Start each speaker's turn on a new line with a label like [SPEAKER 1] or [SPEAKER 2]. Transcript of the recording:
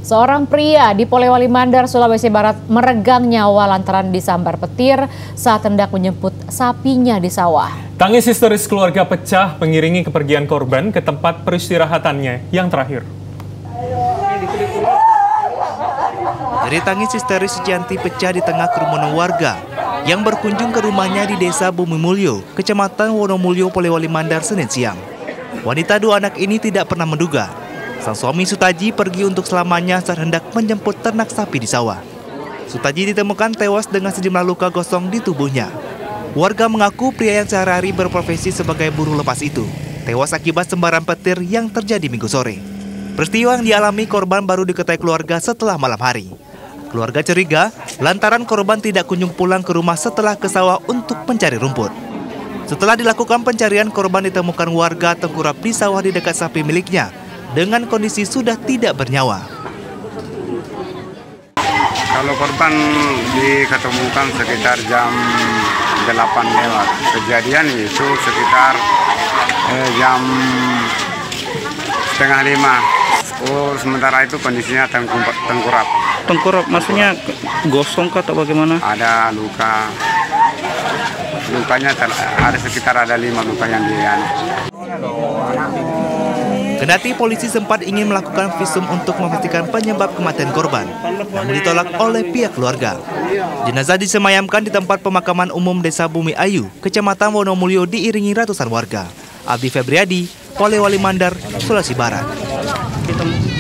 [SPEAKER 1] Seorang pria di Polewali Mandar, Sulawesi Barat meregang nyawa lantaran disambar petir saat hendak menjemput sapinya di sawah.
[SPEAKER 2] Tangis histeris keluarga pecah mengiringi kepergian korban ke tempat peristirahatannya yang terakhir.
[SPEAKER 3] Dari tangis histeris Sucianti pecah di tengah kerumunan warga yang berkunjung ke rumahnya di Desa Bumi Mulyo, Kecamatan Wonomulyo, Polewali Mandar, Senin siang. Wanita dua anak ini tidak pernah menduga sang suami Sutaji pergi untuk selamanya saat hendak menjemput ternak sapi di sawah. Sutaji ditemukan tewas dengan sejumlah luka gosong di tubuhnya. Warga mengaku pria yang sehari-hari berprofesi sebagai buruh lepas itu tewas akibat sembaran petir yang terjadi Minggu sore. Peristiwa yang dialami korban baru diketahui keluarga setelah malam hari. Keluarga curiga lantaran korban tidak kunjung pulang ke rumah setelah ke sawah untuk mencari rumput. Setelah dilakukan pencarian, korban ditemukan warga tengkurap di sawah di dekat sapi miliknya dengan kondisi sudah tidak bernyawa.
[SPEAKER 4] Kalau korban diketemukan sekitar jam 8 lewat. Kejadian itu sekitar jam setengah 5. Sementara itu kondisinya tengkurap.
[SPEAKER 5] Tengkurap maksudnya gosong kah atau bagaimana?
[SPEAKER 4] Ada luka. Lukanya ada sekitar 5 luka yang
[SPEAKER 3] Kendati polisi sempat ingin melakukan visum untuk memastikan penyebab kematian korban, namun ditolak oleh pihak keluarga. Jenazah disemayamkan di tempat pemakaman umum Desa Bumi Ayu, Kecamatan Wonomulyo diiringi ratusan warga. Abdi Febriadi, Polewali Mandar, Sulawesi Barat.